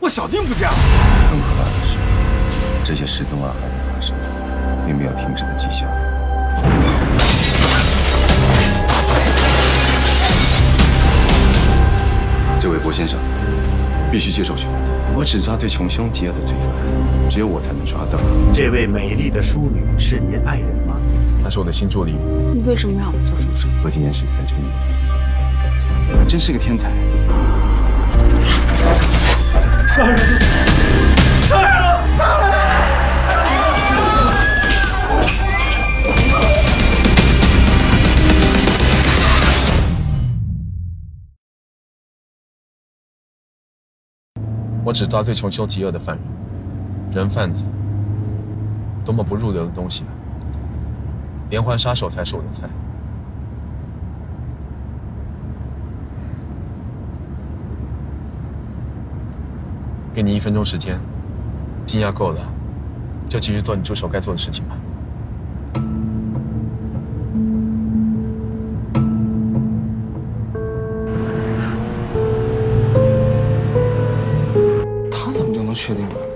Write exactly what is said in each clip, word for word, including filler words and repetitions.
我小静不见了。 更可怕的是，这些失踪案还在发生，并没有停止的迹象。这位郭先生，必须接受训练。我只抓最穷凶极恶的罪犯，只有我才能抓到。 这位美丽的淑女是您爱人吗？ 她是我的新助理。 你为什么让我做助手？ 和今天事在争议，他真是个天才。 杀人了！杀人了！杀人了！ 我只抓最穷凶极恶的犯人，人贩子，多么不入流的东西啊！连环杀手才是我的菜。给你一分钟时间，惊讶够了，就继续做你助手该做的事情吧。 确定了？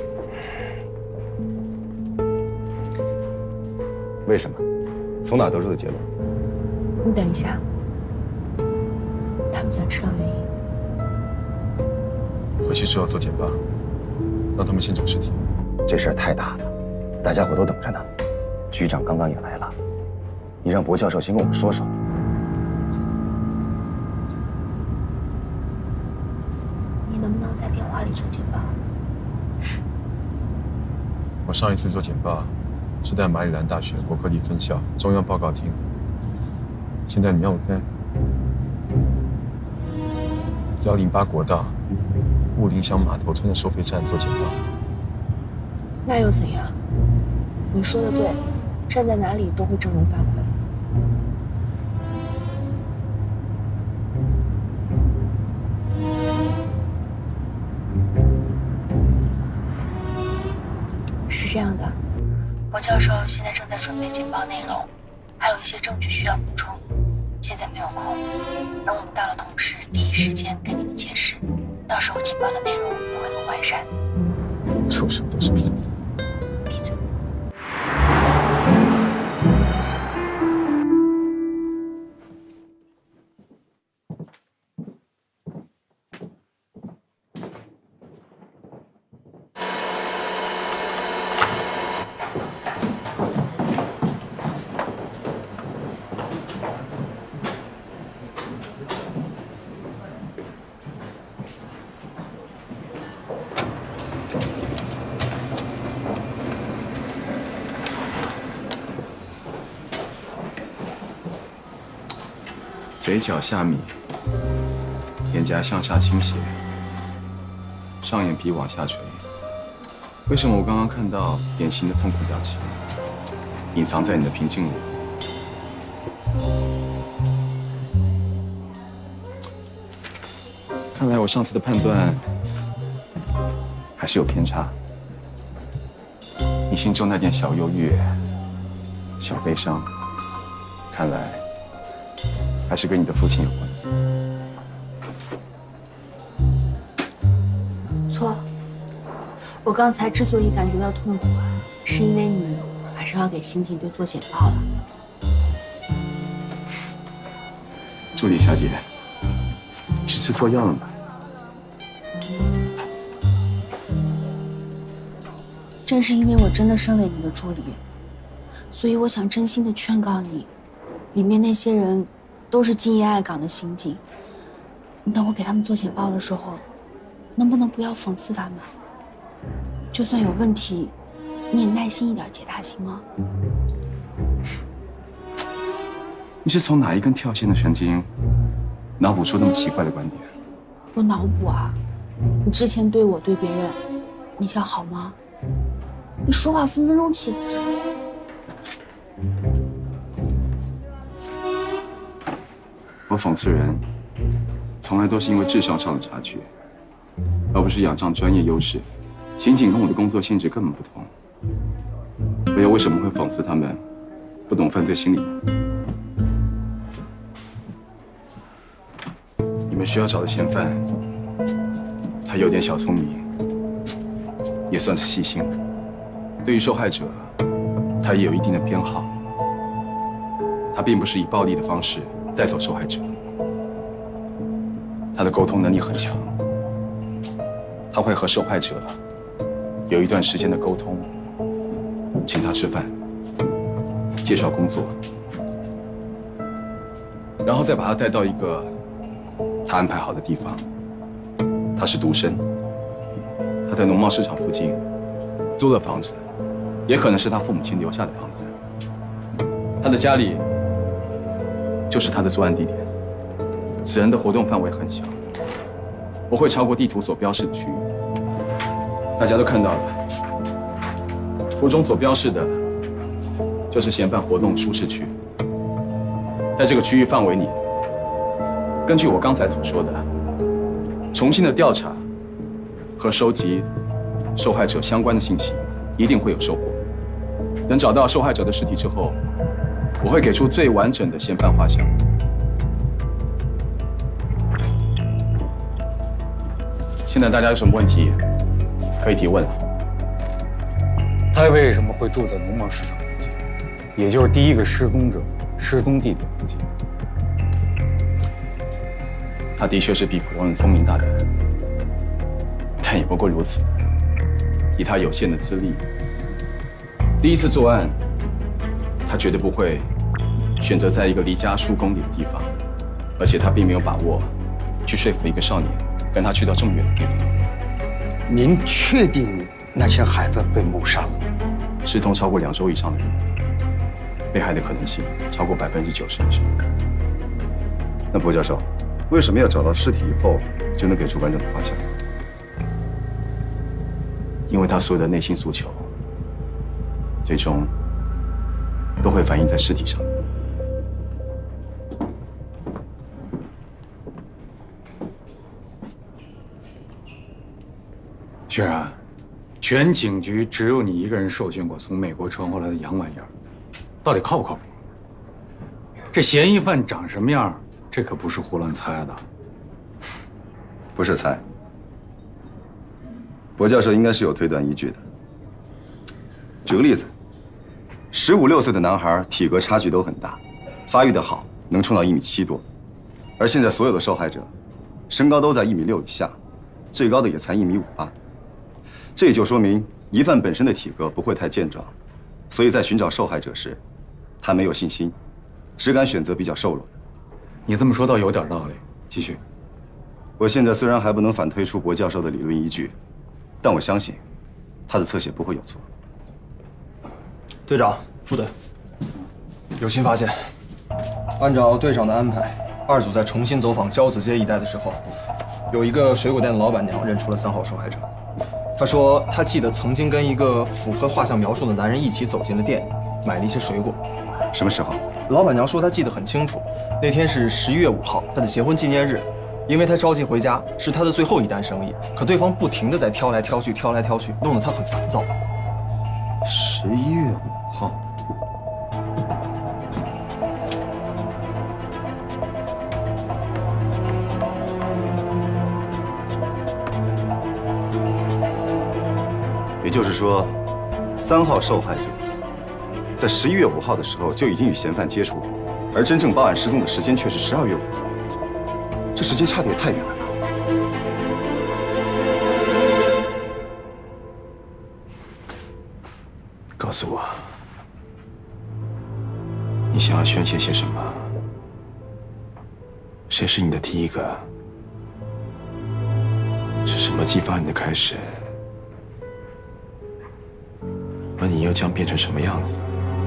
为什么？从哪得出的结论？ 你等一下，他们想知道原因。 回去之后做简报，让他们先找尸体。 这事儿太大了，大家伙都等着呢。局长刚刚也来了，你让薄教授先跟我们说说。 你能不能在电话里做简报？ 我上一次做简报是在马里兰大学伯克利分校中央报告厅。现在你让我在幺零八国道雾林乡码头村的收费站做简报， 那又怎样？你说的对，站在哪里都会振聋发聩。是这样的，薄教授现在正在准备简报内容，还有一些证据需要补充，现在没有空，等我们到了同时，第一时间跟你们解释，到时候简报的内容也会更完善。 出手都是骗子。 闭嘴。 嘴角下抿，脸颊向下倾斜，上眼皮往下垂。为什么我刚刚看到典型的痛苦表情，隐藏在你的平静里？看来我上次的判断还是有偏差。你心中那点小忧郁、小悲伤，看来。 还是跟你的父亲有关。 错，我刚才之所以感觉到痛苦啊，是因为你马上要给刑警队做简报了。 助理小姐，你是吃错药了吗？ 正是因为我真的身为你的助理，所以我想真心的劝告你，里面那些人。 都是敬业爱岗的刑警，你等我给他们做简报的时候，能不能不要讽刺他们？就算有问题，你也耐心一点解答，行吗？ 你是从哪一根跳线的神经脑补出那么奇怪的观点？ 我脑补啊！你之前对我对别人，你想好吗？你说话分分钟气死人。 我讽刺人，从来都是因为智商上的差距，而不是仰仗专业优势。刑警跟我的工作性质根本不同，我又为什么会讽刺他们不懂犯罪心理呢？你们需要找的嫌犯，他有点小聪明， 也算是细心的。对于受害者，他也有一定的偏好。他并不是以暴力的方式带走受害者，他的沟通能力很强。他会和受害者有一段时间的沟通，请他吃饭，介绍工作，然后再把他带到一个他安排好的地方。他是独生，他在农贸市场附近租了房子，也可能是他父母亲留下的房子。他的家里就是他的作案地点。此人的活动范围很小，不会超过地图所标示的区域。大家都看到了，图中所标示的就是嫌犯活动舒适区。在这个区域范围里，根据我刚才所说的，重新的调查和收集受害者相关的信息，一定会有收获。等找到受害者的尸体之后，我会给出最完整的嫌犯画像。现在大家有什么问题可以提问。 他为什么会住在农贸市场附近，也就是第一个失踪者失踪地点附近？ 他的确是比普通人聪明大胆，但也不过如此。以他有限的资历，第一次作案，他绝对不会选择在一个离家数公里的地方，而且他并没有把握去说服一个少年跟他去到这么远的地方。 您确定那些孩子被谋杀了？ 失踪超过两周以上的人，被害的可能性超过百分之九十以上。 那薄教授，为什么要找到尸体以后就能给出完整的画像？ 因为他所有的内心诉求，最终都会反映在尸体上面。 雪然，全警局只有你一个人受训过从美国传回来的洋玩意儿，到底靠不靠谱？这嫌疑犯长什么样，这可不是胡乱猜的。 不是猜，薄教授应该是有推断依据的。举个例子，十五六岁的男孩体格差距都很大，发育的好，能冲到一米七多，而现在所有的受害者，身高都在一米六以下，最高的也才一米五八。这也就说明疑犯本身的体格不会太健壮，所以在寻找受害者时，他没有信心，只敢选择比较瘦弱的。 你这么说倒有点道理。继续。 我现在虽然还不能反推出薄教授的理论依据，但我相信他的侧写不会有错。 队长、副队，有新发现。按照队长的安排，二组在重新走访交子街一带的时候，有一个水果店的老板娘认出了三号受害者。她说，她记得曾经跟一个符合画像描述的男人一起走进了店里，买了一些水果。 什么时候？ 老板娘说她记得很清楚，那天是十一月五号，她的结婚纪念日。因为她着急回家，是她的最后一单生意，可对方不停地在挑来挑去，挑来挑去，弄得她很烦躁。 十一月五号。也就是说，三号受害者在十一月五号的时候就已经与嫌犯接触，而真正报案失踪的时间却是十二月五号，这时间差得也太远了吧？ 告诉我，你想要宣泄些什么？谁是你的第一个？是什么激发你的开始？而你又将变成什么样子？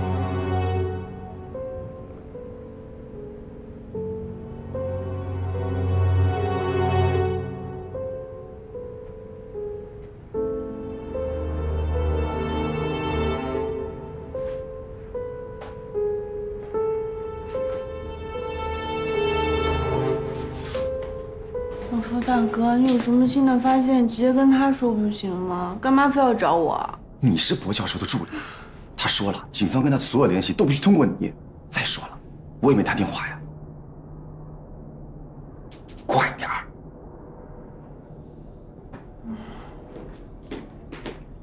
我说大哥，你有什么新的发现，直接跟他说不行吗？干嘛非要找我？ 你是薄教授的助理，他说了，警方跟他的所有联系都必须通过你。再说了，我也没打电话呀。快点儿！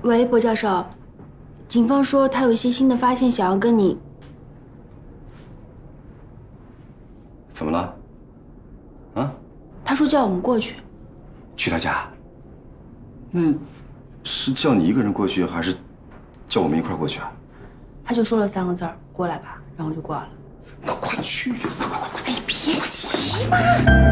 喂，薄教授，警方说他有一些新的发现，想要跟你。 怎么了？啊？ 他说叫我们过去。 去他家？那是叫你一个人过去，还是叫我们一块儿过去啊？ 他就说了三个字儿：“过来吧。”然后就挂了。 那快去呀！快快快！ 哎，别急嘛。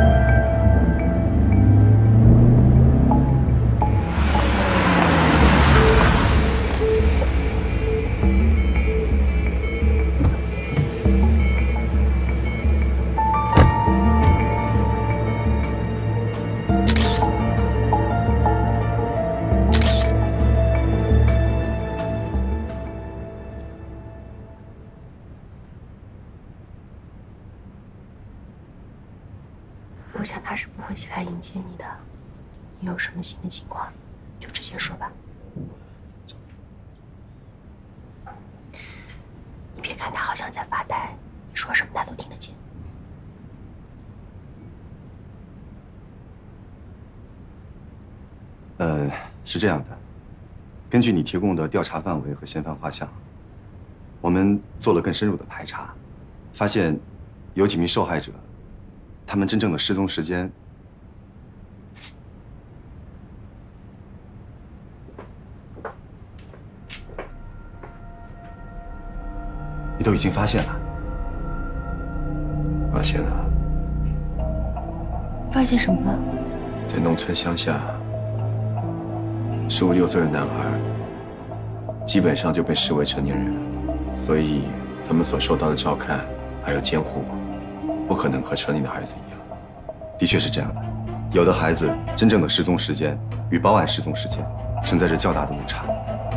我想他是不会起来迎接你的。你有什么新的情况，就直接说吧。你别看他好像在发呆，你说什么他都听得见。 呃，是这样的，根据你提供的调查范围和嫌犯画像，我们做了更深入的排查，发现有几名受害者。他们真正的失踪时间，你都已经发现了。 发现了。 发现什么了？ 在农村乡下，十五六岁的男孩，基本上就被视为成年人，所以他们所受到的照看还有监护。不可能和成年的孩子一样， 的确是这样的。有的孩子真正的失踪时间与报案失踪时间存在着较大的误差。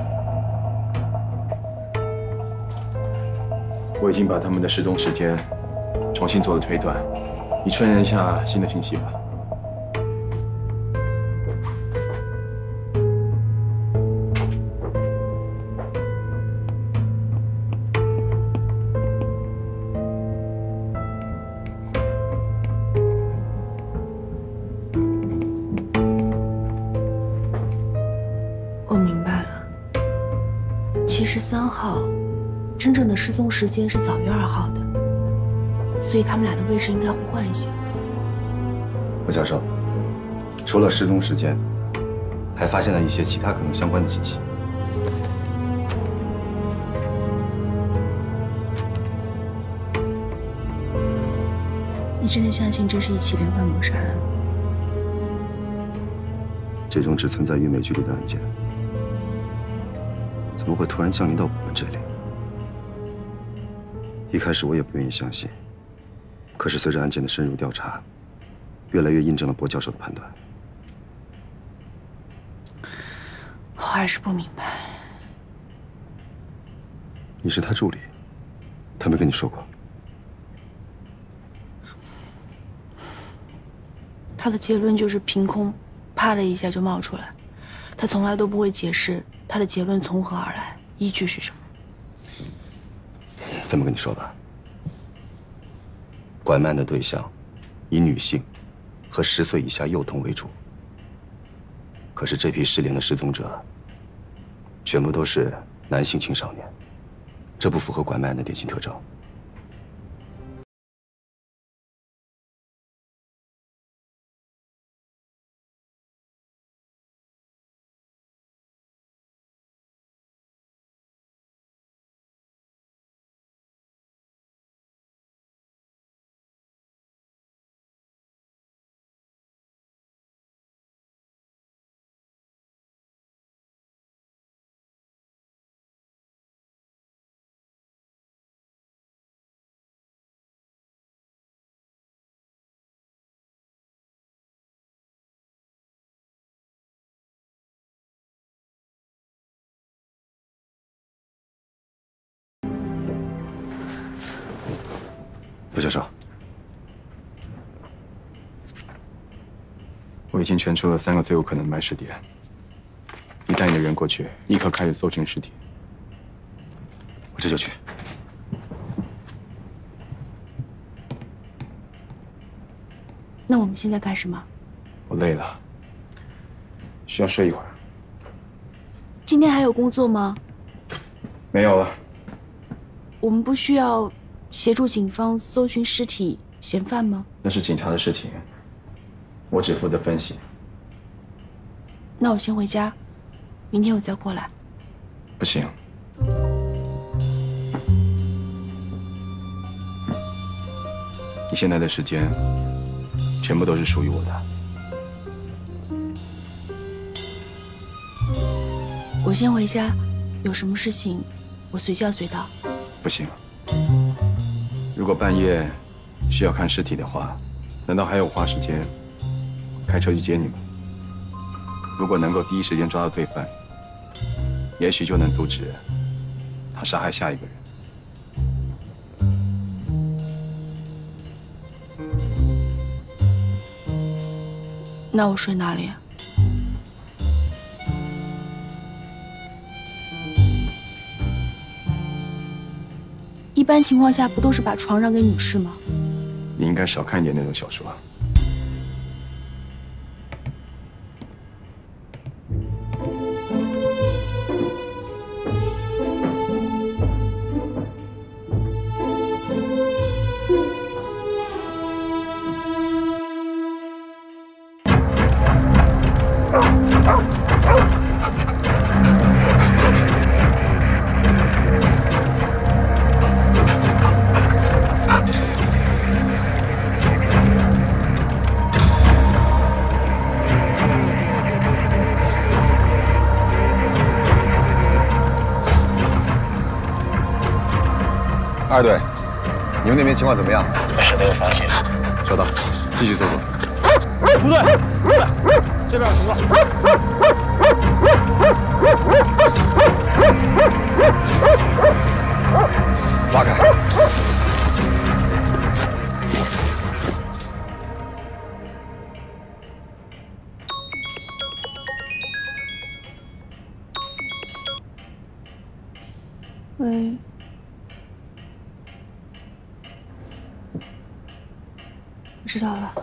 我已经把他们的失踪时间重新做了推断，你确认一下新的信息吧。 其实三号真正的失踪时间是早于二号的，所以他们俩的位置应该互换一下。 薄教授，除了失踪时间，还发现了一些其他可能相关的信息。 你真的相信这是一起连环谋杀案吗？ 这种只存在于美剧里的案件，怎么会突然降临到我们这里？一开始我也不愿意相信，可是随着案件的深入调查，越来越印证了薄教授的判断。 我还是不明白。 你是他助理，他没跟你说过？ 他的结论就是凭空，啪的一下就冒出来，他从来都不会解释他的结论从何而来，依据是什么。 这么跟你说吧，拐卖的对象以女性和十岁以下幼童为主，可是这批失联的失踪者全部都是男性青少年，这不符合拐卖案的典型特征。薄教授， 我已经圈出了三个最有可能的埋尸点，你带你的人过去，立刻开始搜寻尸体。 我这就去。 那我们现在干什么？ 我累了，需要睡一会儿。 今今天还有工作吗？ 没有了。 我们不需要协助警方搜寻尸体、嫌犯吗？ 那是警察的事情，我只负责分析。 那我先回家，明天我再过来。 不行。你现在的时间，全部都是属于我的。 我先回家，有什么事情我随叫随到。 不行。如果半夜需要看尸体的话，难道还有花时间开车去接你们？如果能够第一时间抓到罪犯，也许就能阻止他杀害下一个人。 那我睡哪里？一般情况下不都是把床让给女士吗？ 你应该少看一点那种小说。 二队，你们那边情况怎么样？ 没有发现。 收到，继续搜索。 部队，部队，这边有情况。 挖开。 喂。知道了。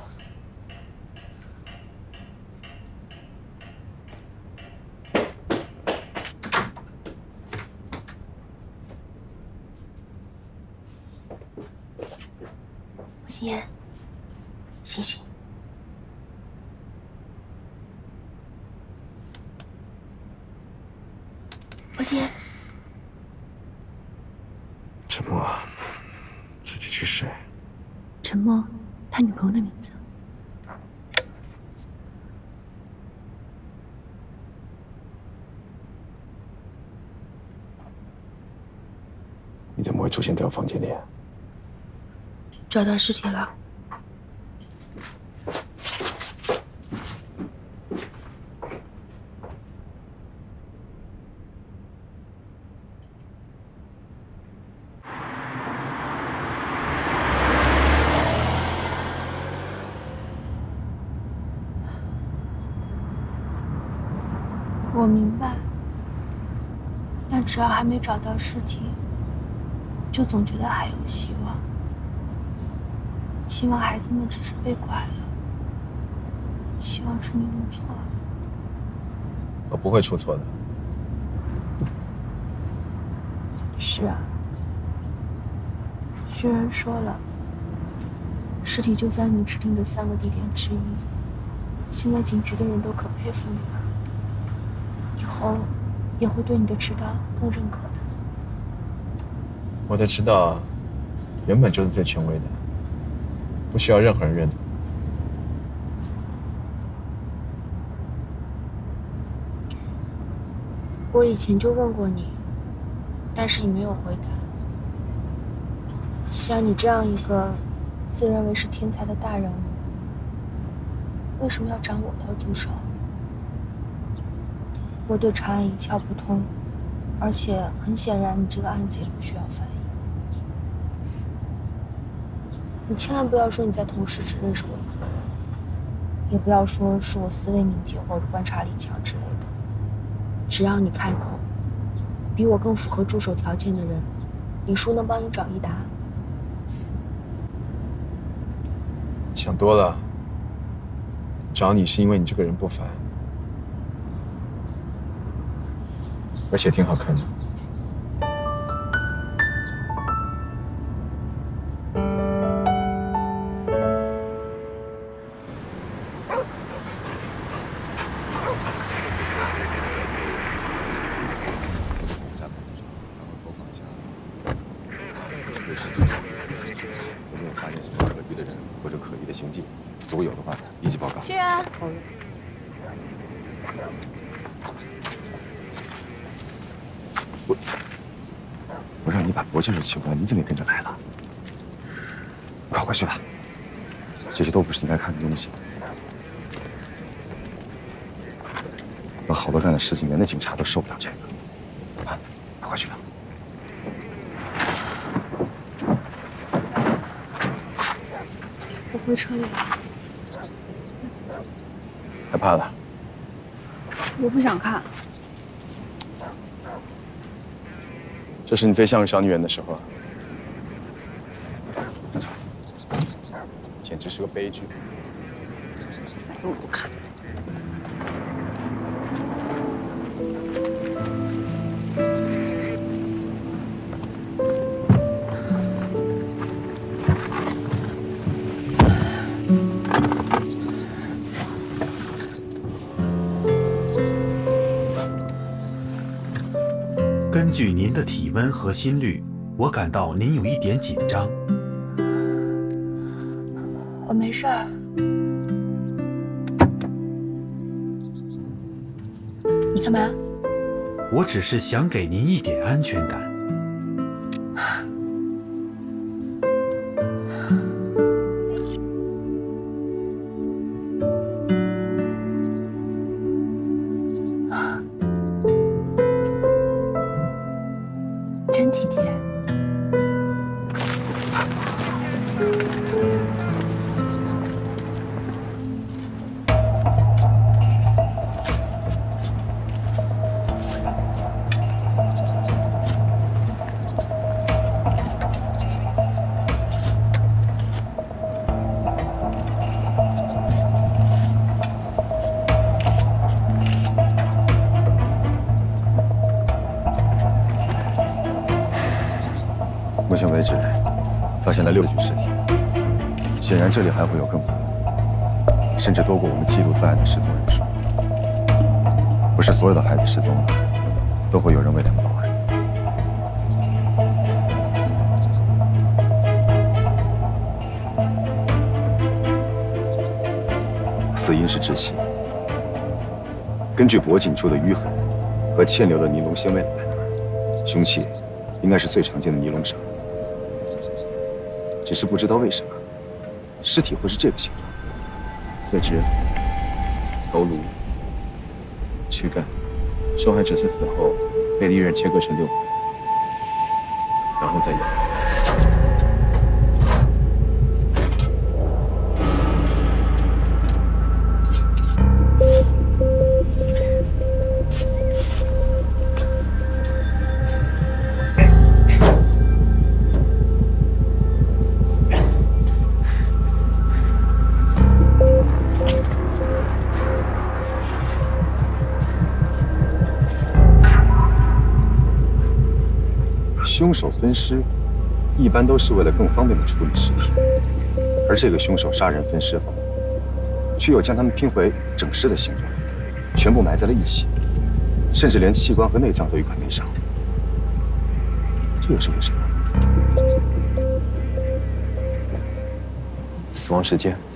莫心言，醒醒！莫心言， 沉默，自己去睡。 沉默。他女朋友的名字。 你怎么会出现在我房间里？ 找到尸体了。我明白，但只要还没找到尸体，就总觉得还有希望。希望孩子们只是被拐了，希望是你弄错了。 我不会出错的。 是啊，薛仁说了，尸体就在你指定的三个地点之一。现在警局的人都可佩服你了。以后也会对你的指导更认可的。 我的指导原本就是最权威的，不需要任何人认同。 我以前就问过你，但是你没有回答。像你这样一个自认为是天才的大人物，为什么要找我当助手？我对查案一窍不通，而且很显然，你这个案子也不需要翻译。你千万不要说你在同事只认识我一个人，也不要说是我思维敏捷或者观察力强之类的。只要你开口，比我更符合助手条件的人，李叔能帮你找一答。 想多了，找你是因为你这个人不凡。 而且挺好看的。 有没有发现什么可疑的人或者可疑的行迹？如果有的话，立即报告。 是啊。 我我让你把脖劲儿起回来，你怎么也跟着来了？快回去吧，这些都不是你该看的东西。有好多干了十几年的警察都受不了这个。啊，快回去吧。 我回车里了。 害怕了？ 我不想看。 这是你最像个小女人的时候。 正常。 简直是个悲剧。 反正我不看。 根据您的体温和心率，我感到您有一点紧张。 我没事儿。你干嘛？ 我只是想给您一点安全感。 真体贴。 目前为止，发现了六具尸体，显然这里还会有更多，甚至多过我们记录在案的失踪人数。不是所有的孩子失踪了，都会有人为他们报案。死因是窒息，根据脖颈处的淤痕和嵌留的尼龙纤维来判断，凶器应该是最常见的尼龙绳。 只是不知道为什么，尸体会是这个形状。 四肢、头颅、躯干，受害者在死后被利刃切割成六块，然后再咬。 凶手分尸，一般都是为了更方便的处理尸体，而这个凶手杀人分尸后，却又将它们拼回整尸的形状，全部埋在了一起，甚至连器官和内脏都一块没少。这又是为什么？ 死亡时间？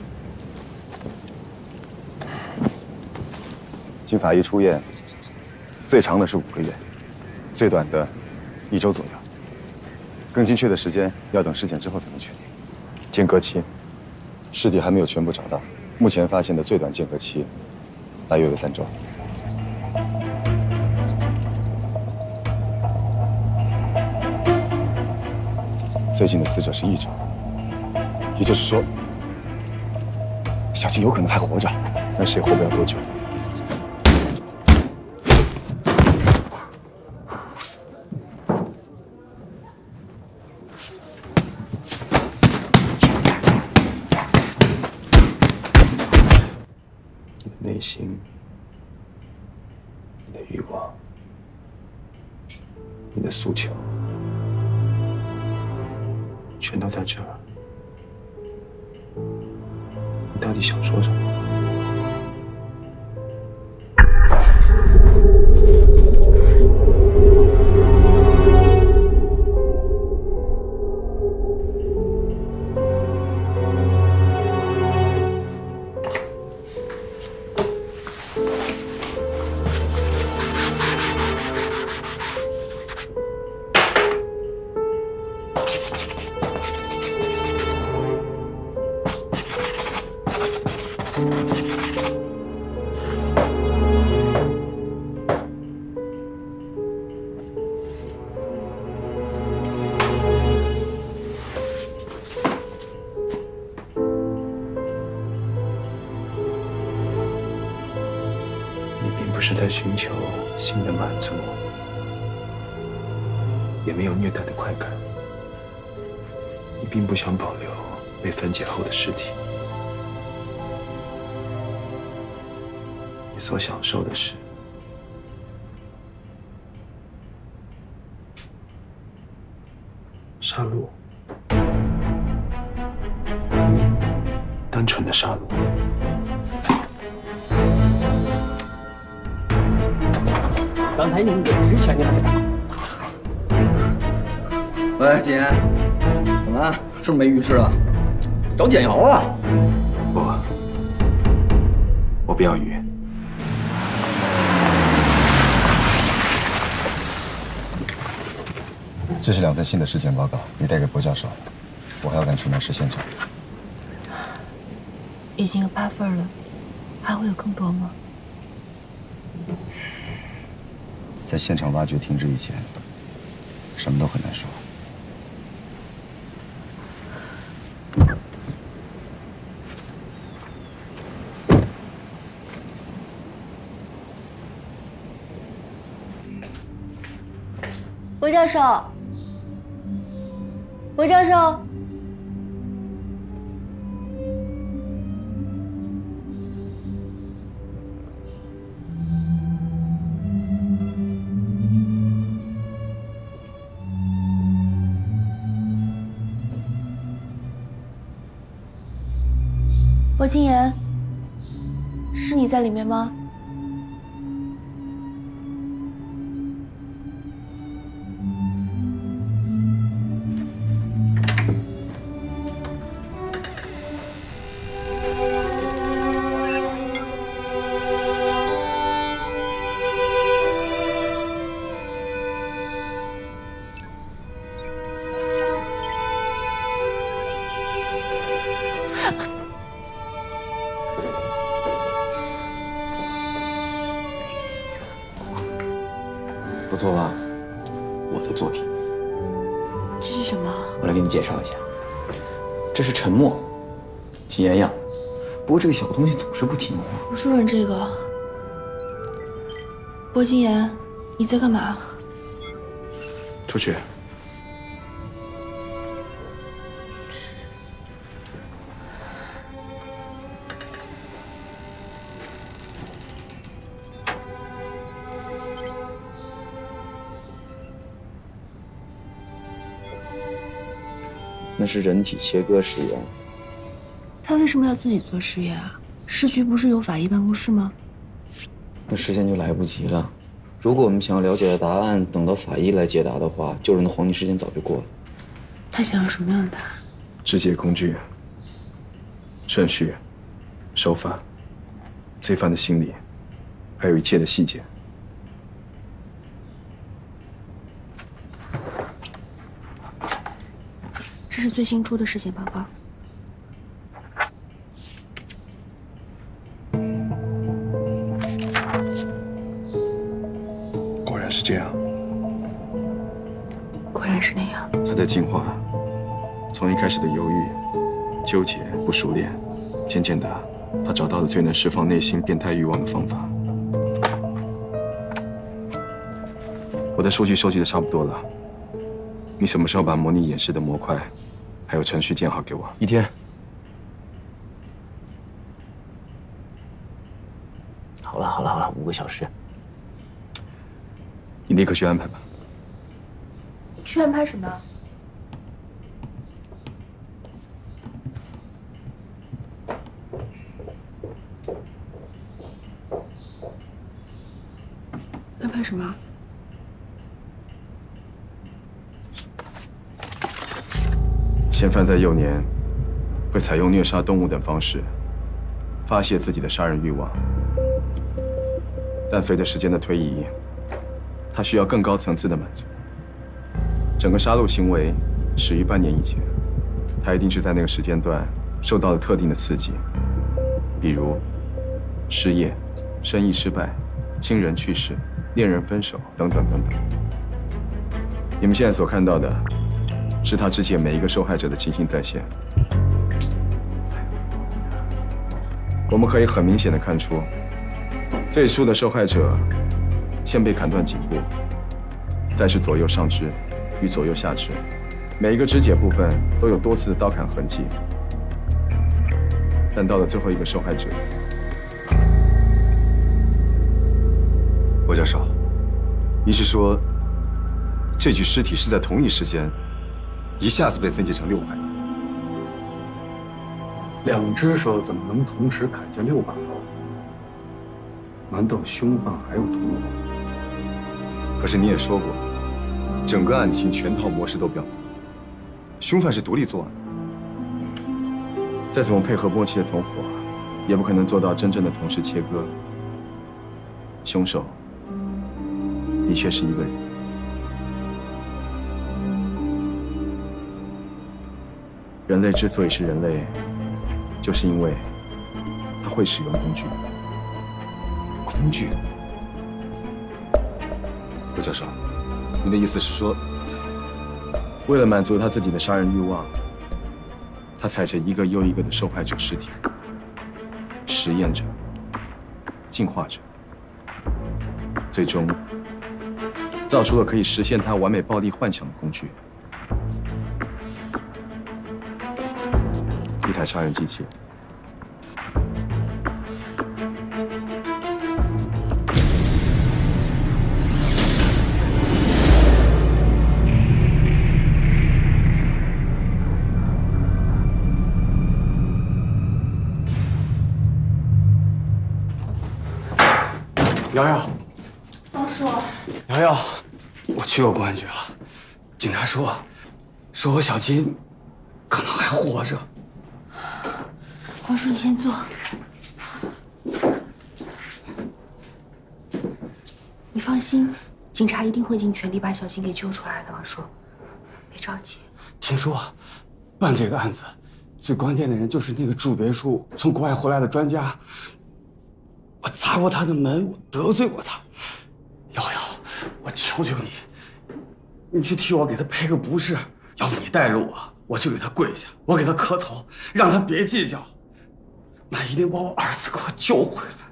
经法医出验，最长的是五个月，最短的。 一周左右，更精确的时间要等尸检之后才能确定。 间隔期， 尸体还没有全部找到，目前发现的最短间隔期大约为三周。最近的死者是一周，也就是说，小静有可能还活着， 但是也活不了多久。 内心，你的欲望， 你的诉求全都在这儿。你到底想说什么？ 不是在寻求性的满足，也没有虐待的快感。你并不想保留被分解后的尸体，你所享受的是杀戮，单纯的杀戮。 刚才用你的直拳，你还没打。 喂，锦言，怎么了？是不是没浴室了？找简瑶啊！ 不，我不要鱼。 这是两份新的尸检报告，你带给薄教授。我还要赶去埋尸现场。 已经有八份了，还会有更多吗？ 在现场挖掘停止以前，什么都很难说。 薄教授，薄教授。 薄清言，是你在里面吗？ 不错吧？我的作品。 这是什么？ 我来给你介绍一下，这是沉默，谨言养的。不过这个小东西总是不听话。 我说说这个。薄清言，你在干嘛？ 出去。 那是人体切割实验。 他为什么要自己做实验啊？市局不是有法医办公室吗？ 那时间就来不及了。如果我们想要了解的答案，等到法医来解答的话，救人的黄金时间早就过了。 他想要什么样的答案？ 肢解工具、顺序、手法、罪犯的心理，还有一切的细节。 这是最新出的尸检报告。 果然是这样。 果然是那样。 他在进化，从一开始的犹豫、纠结、不熟练，渐渐的，他找到了最能释放内心变态欲望的方法。我的数据收集的差不多了，你什么时候把模拟演示的模块？ 还有程序建好给我。 一天。好了好了好了，五个小时。 你立刻去安排吧。 去安排什么？安排什么？ 嫌犯在幼年会采用虐杀动物等方式发泄自己的杀人欲望，但随着时间的推移，他需要更高层次的满足。整个杀戮行为始于半年以前，他一定是在那个时间段受到了特定的刺激，比如失业、生意失败、亲人去世、恋人分手等等等等。你们现在所看到的，是他之前每一个受害者的情形再现。我们可以很明显的看出，最初的受害者先被砍断颈部，再是左右上肢与左右下肢，每一个肢解部分都有多次的刀砍痕迹。但到了最后一个受害者， 罗教授，您是说这具尸体是在同一时间一下子被分解成六块？ 两只手怎么能同时砍下六把刀？难道凶犯还有同伙？ 可是你也说过，整个案情全套模式都表明，凶犯是独立作案。 再怎么配合默契的同伙，也不可能做到真正的同时切割。凶手的确是一个人。人类之所以是人类，就是因为他会使用工具。 工具？罗教授，您的意思是说， 为了满足他自己的杀人欲望，他踩着一个又一个的受害者尸体，实验着，进化着，最终造出了可以实现他完美暴力幻想的工具——一台杀人机器。 瑶瑶， 王叔， 瑶瑶，我去过公安局了，警察说，说我小金可能还活着。 王叔，你先坐。你放心，警察一定会尽全力把小金给救出来的。王叔，别着急。 听说，办这个案子最关键的人就是那个住别墅从国外回来的专家。我砸过他的门，我得罪过他。瑶瑶，我求求你，你去替我给他赔个不是。要不你带着我，我去给他跪下，我给他磕头，让他别计较。那一定把我儿子给我救回来。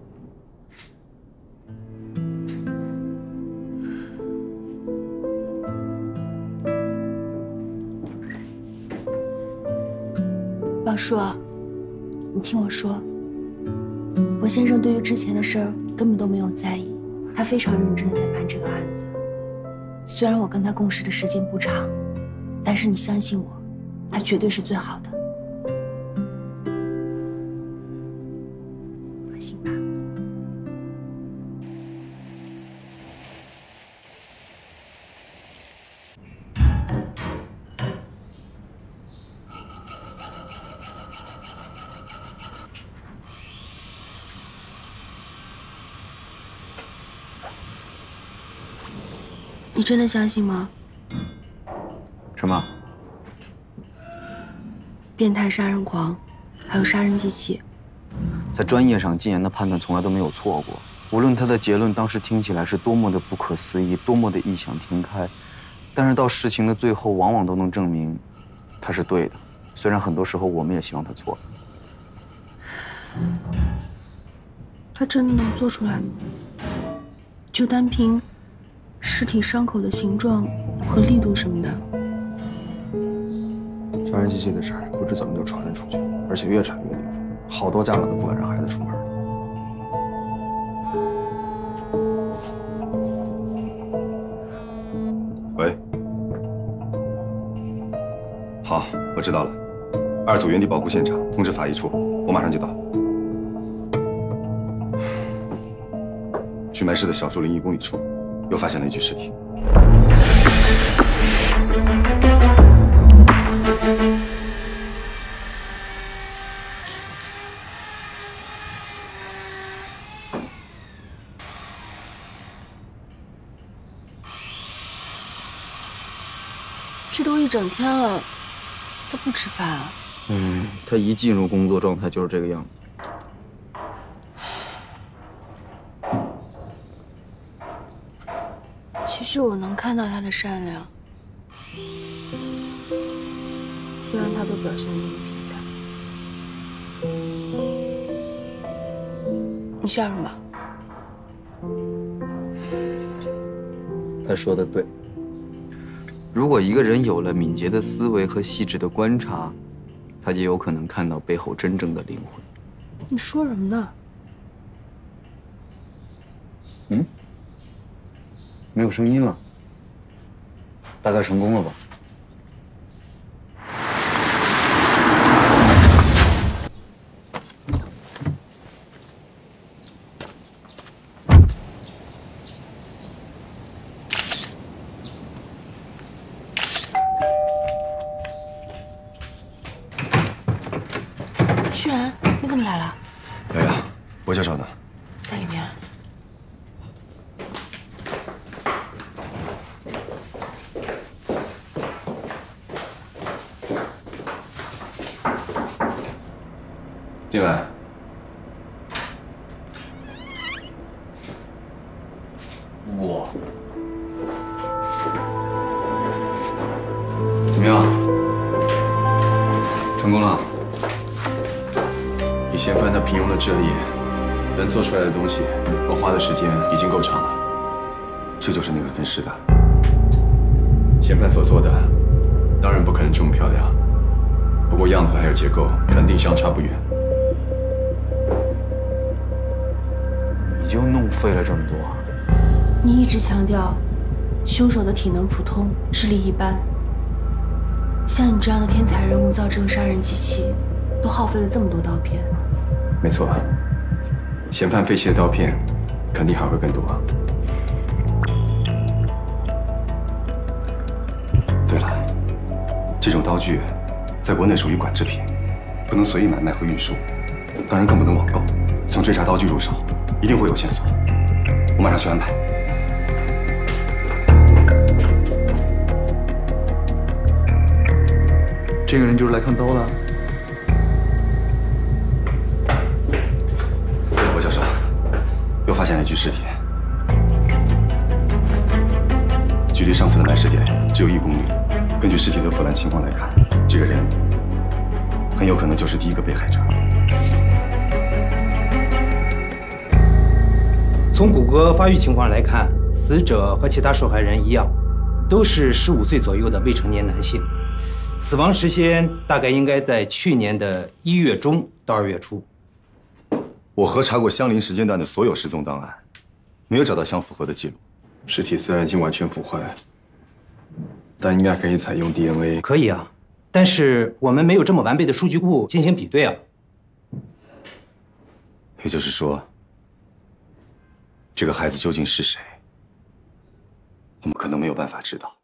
王叔，你听我说。我先生对于之前的事儿根本都没有在意，他非常认真的在办这个案子。虽然我跟他共事的时间不长，但是你相信我，他绝对是最好的。放心吧。你真的相信吗？ 什么？ 变态杀人狂，还有杀人机器。 在专业上，禁言的判断从来都没有错过。无论他的结论当时听起来是多么的不可思议，多么的异想天开，但是到事情的最后，往往都能证明他是对的。虽然很多时候我们也希望他错。 他真的能做出来吗？就单凭尸体伤口的形状和力度什么的。 杀人机器的事儿不知怎么就传了出去，而且越传越离谱，好多家长都不敢让孩子出门。 喂， 好，我知道了。二组原地保护现场，通知法医处，我马上就到。去埋尸的小树林一公里处，又发现了一具尸体。 这都一整天了，他不吃饭啊？ 嗯，他一进入工作状态就是这个样子。 其实我能看到他的善良，虽然他都表现得那么平淡。你笑什么？ 他说的对。如果一个人有了敏捷的思维和细致的观察，他就有可能看到背后真正的灵魂。 你说什么呢？ 嗯？没有声音了，大概成功了吧？ 旭然，你怎么来了？ 瑶瑶，薄教授呢？ 在里面。 进来。 我怎么样？成功了？ 以嫌犯他平庸的智力，能做出来的东西，我花的时间已经够长了。 这就是那个分尸的。 嫌犯所做的，当然不可能这么漂亮，不过样子还有结构，肯定相差不远。 你就弄废了这么多。 你一直强调，凶手的体能普通，智力一般。像你这样的天才人物造这个杀人机器，都耗费了这么多刀片。 没错，嫌犯废弃的刀片，肯定还会更多。 对了，这种刀具在国内属于管制品，不能随意买卖和运输，当然更不能网购。从追查刀具入手，一定会有线索。我马上去安排。 这个人就是来看刀的。 罗教授，又发现了一具尸体，距离上次的埋尸点只有一公里。根据尸体的腐烂情况来看，这个人很有可能就是第一个被害者。 从骨骼发育情况来看，死者和其他受害人一样，都是十五岁左右的未成年男性。死亡时间大概应该在去年的一月中到二月初。 我核查过相邻时间段的所有失踪档案，没有找到相符合的记录。 尸体虽然已经完全腐坏，但应该可以采用 D N A。 可以啊，但是我们没有这么完备的数据库进行比对啊。 也就是说，这个孩子究竟是谁，我们可能没有办法知道。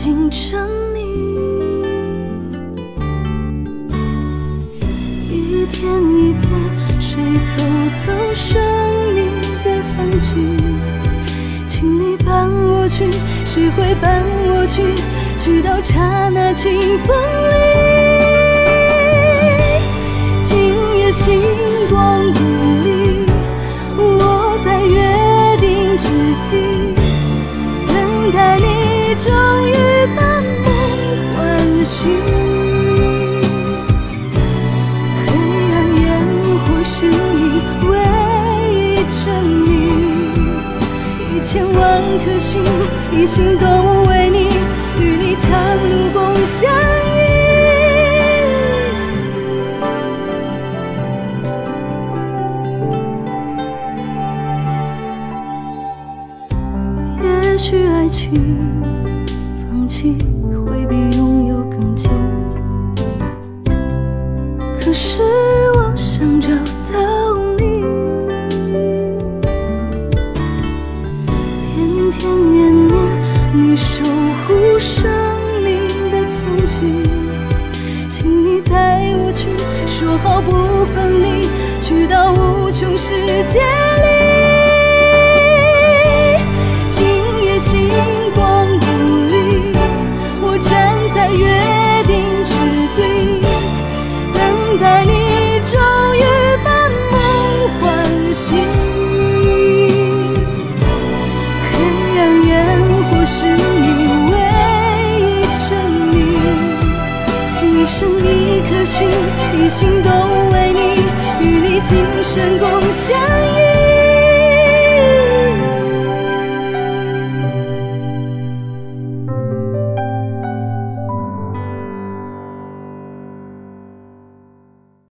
经证明。一天一天，谁偷走生命的痕迹？请你伴我去，谁会伴我去？去到刹那清风里。今夜星光无力，我在约定之地，等待你终于把梦唤醒。黑暗烟火是你唯一证明，一千万颗心，一心都为你，与你长路共相依。也许爱情放弃会比拥有更近，可是我想找到你。天天年年，你守护生命的踪迹，请你带我去，说好不分离，去到无穷世界里。今夜星光无力，我站在约定之地，等待你终于把梦唤醒。黑暗烟火是你唯一证明，一生一颗心，一心都为你，与你今生共相依。